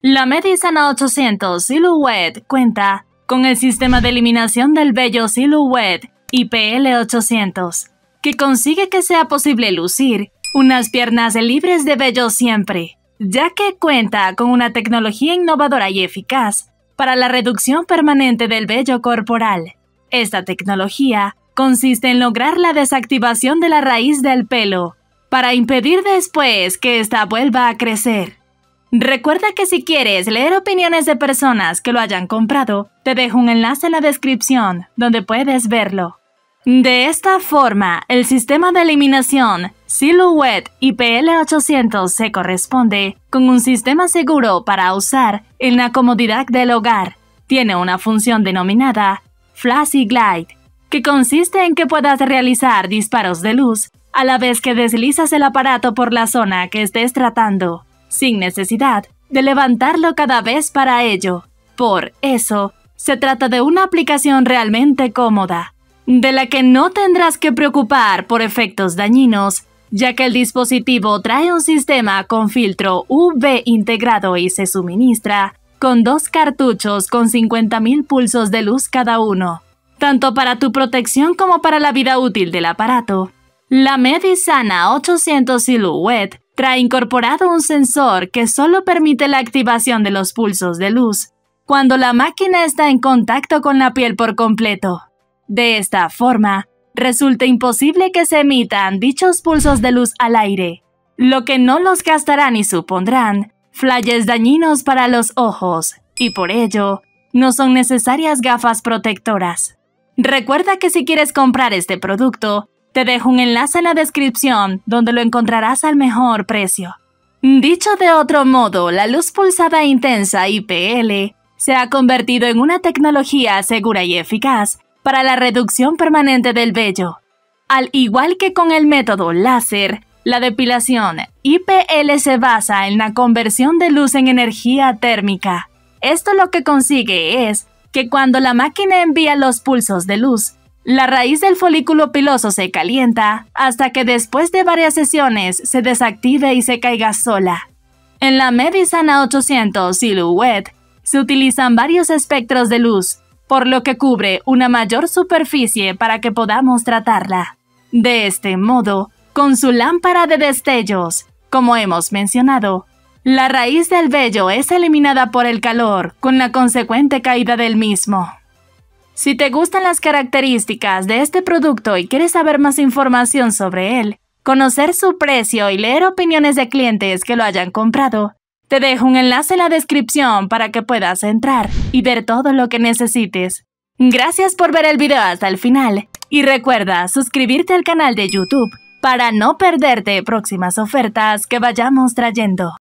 La Medisana 800 Silhouette cuenta con el sistema de eliminación del vello Silhouette IPL800, que consigue que sea posible lucir unas piernas libres de vello siempre, ya que cuenta con una tecnología innovadora y eficaz para la reducción permanente del vello corporal. Esta tecnología consiste en lograr la desactivación de la raíz del pelo para impedir después que ésta vuelva a crecer. Recuerda que si quieres leer opiniones de personas que lo hayan comprado, te dejo un enlace en la descripción donde puedes verlo. De esta forma, el sistema de eliminación Silhouette IPL800 se corresponde con un sistema seguro para usar en la comodidad del hogar. Tiene una función denominada Flashy Glide, que consiste en que puedas realizar disparos de luz a la vez que deslizas el aparato por la zona que estés tratando, sin necesidad de levantarlo cada vez para ello. Por eso, se trata de una aplicación realmente cómoda, de la que no tendrás que preocupar por efectos dañinos, ya que el dispositivo trae un sistema con filtro UV integrado y se suministra con 2 cartuchos con 50.000 pulsos de luz cada uno, tanto para tu protección como para la vida útil del aparato. La Medisana 800 Silhouette trae incorporado un sensor que solo permite la activación de los pulsos de luz cuando la máquina está en contacto con la piel por completo. De esta forma, resulta imposible que se emitan dichos pulsos de luz al aire, lo que no los gastará ni supondrán flashes dañinos para los ojos, y por ello, no son necesarias gafas protectoras. Recuerda que si quieres comprar este producto, te dejo un enlace en la descripción donde lo encontrarás al mejor precio. Dicho de otro modo, la luz pulsada intensa IPL se ha convertido en una tecnología segura y eficaz para la reducción permanente del vello. Al igual que con el método láser, la depilación IPL se basa en la conversión de luz en energía térmica. Esto lo que consigue es que cuando la máquina envía los pulsos de luz, la raíz del folículo piloso se calienta hasta que después de varias sesiones se desactive y se caiga sola. En la Medisana 800 Silhouette se utilizan varios espectros de luz, por lo que cubre una mayor superficie para que podamos tratarla. De este modo, con su lámpara de destellos, como hemos mencionado, la raíz del vello es eliminada por el calor, con la consecuente caída del mismo. Si te gustan las características de este producto y quieres saber más información sobre él, conocer su precio y leer opiniones de clientes que lo hayan comprado, te dejo un enlace en la descripción para que puedas entrar y ver todo lo que necesites. Gracias por ver el video hasta el final y recuerda suscribirte al canal de YouTube para no perderte próximas ofertas que vayamos trayendo.